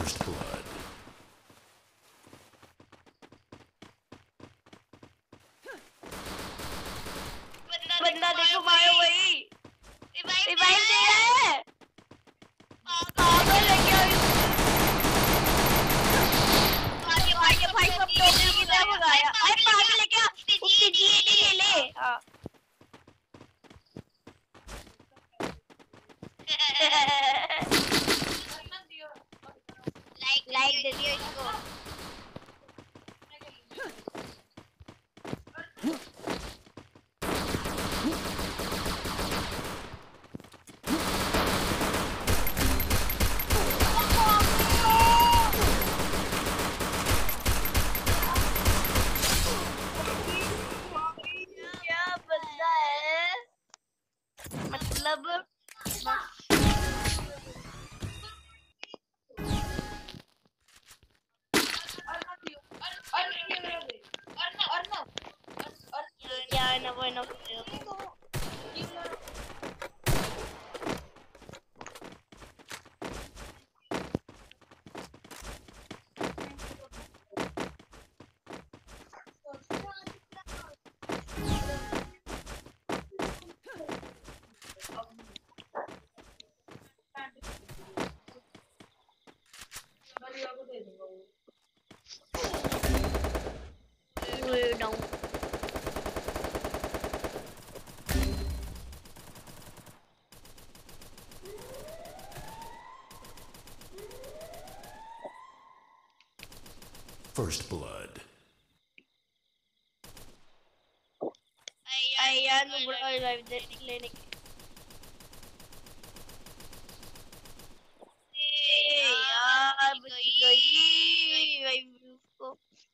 First blood. बंदा देखो मारो वही रिवाइव दे रहा है पागल है क्या भाई सब लोग की तरह भगाया अरे पागल है क्या उसकी जीएडी ले ले हां लाइक दे दियो इसको Bueno, no. First blood. यार मैं बड़ा लाइव लेने के यार बच गई भाई उसको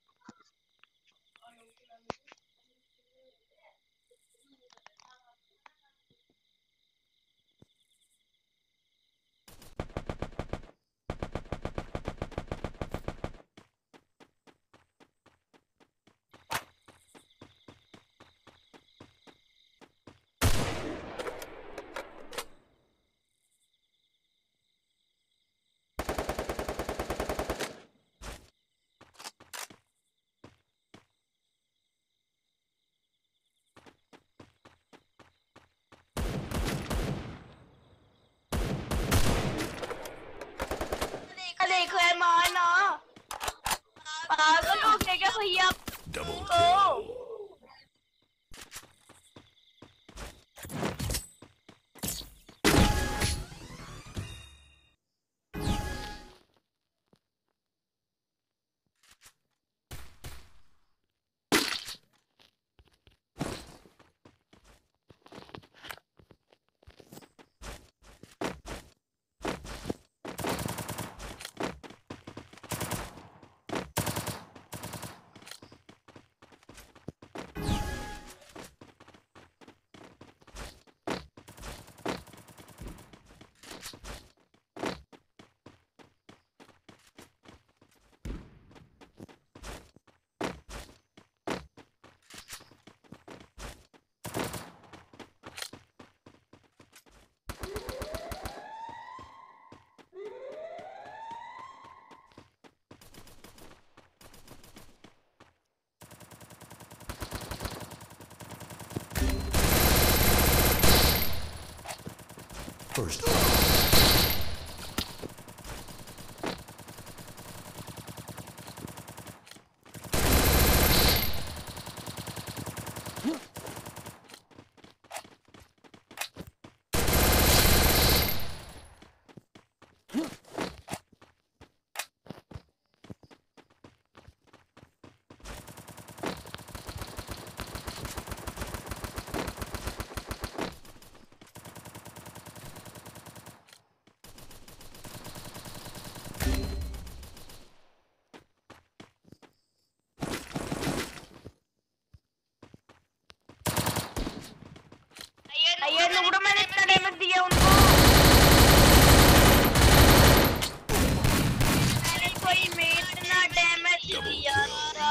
देखो यार मारना पागल हो गया क्या भैया Double kill. First blood. ये लूडो मैंने इतना डैमेज दिया उनको मैंने कोई में इतना डैमेज दिया था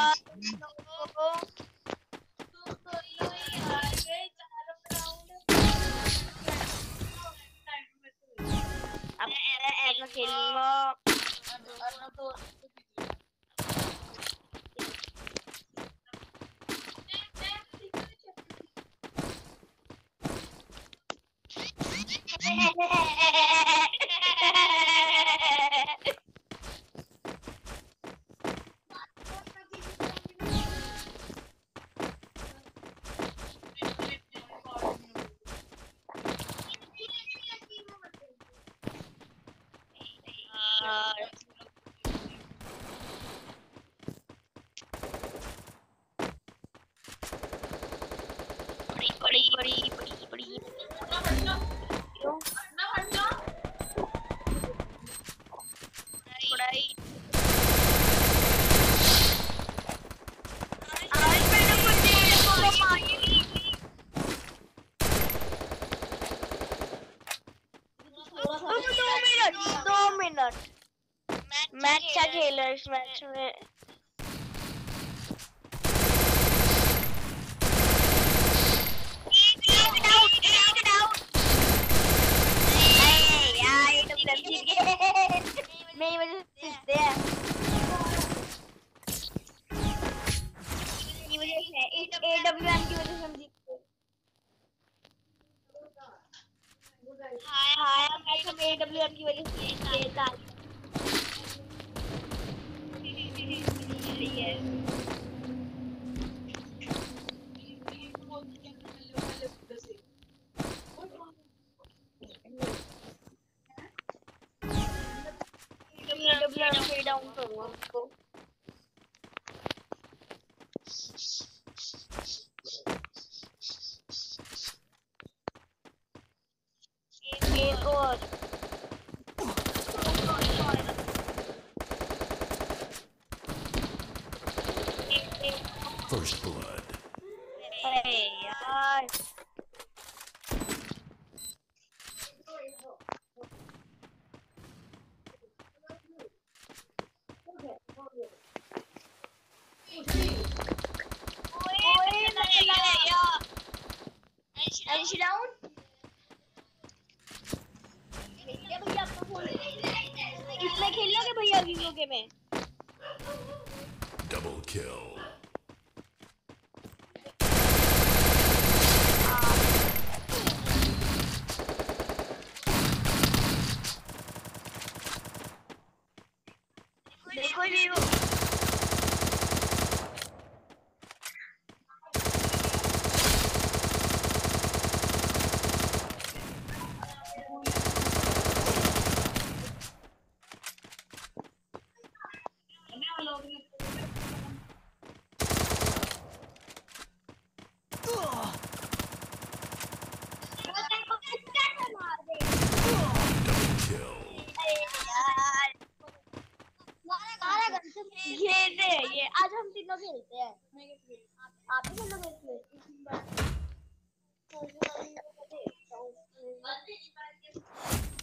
अब ऐसा खेलूंगा बड़ी बड़ी बड़ी बड़ी क्यों पढ़ाई आज मैंने कुछ देर को मारी 2 मिनट मैच अच्छा खेला इस मैच में मेरी वजह से जीतते हैं की वजह से AWM की वजह से हम जीतते हां मैच हम AWM की वजह से जीतते हैं AWM डाउन करूंगा उसको एक और First blood. अरे यार डाउन भैया आपको फोन इसमें खेल लोगे भैया वीडियो गेम में Double kill. देखो वीडियो ये आज हम तीनों खेलते हैं आप भी खेलोगे इसमें